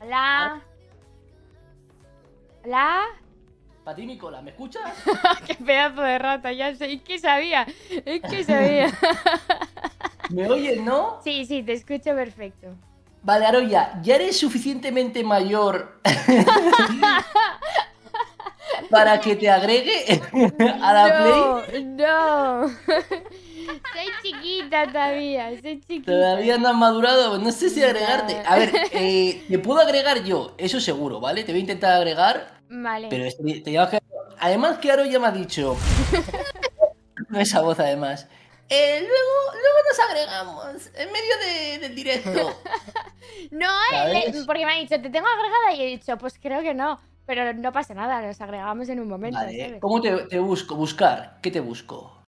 Hola. Hola. Para ti, Nicola, ¿me escuchas? Qué pedazo de rata, ya sé. Es que sabía. Es que sabía. ¿Me oyes, no? Sí, sí, te escucho perfecto. Vale, Aroya, ¿ya eres suficientemente mayor para que te agregue a la Play? No, no. Soy chiquita todavía, soy chiquita. Todavía no has madurado, no sé si agregarte. No. A ver, te puedo agregar yo, eso seguro, ¿vale? Te voy a intentar agregar, Vale. pero te llevas que... Además que Aro ya me ha dicho, no esa voz además, luego nos agregamos en medio del directo, No, ¿sabes? porque me ha dicho, te tengo agregada y he dicho, pues creo que no. Pero no pasa nada, nos agregamos en un momento, Vale, ¿sabes? ¿cómo te busco? Buscar, ¿qué te busco?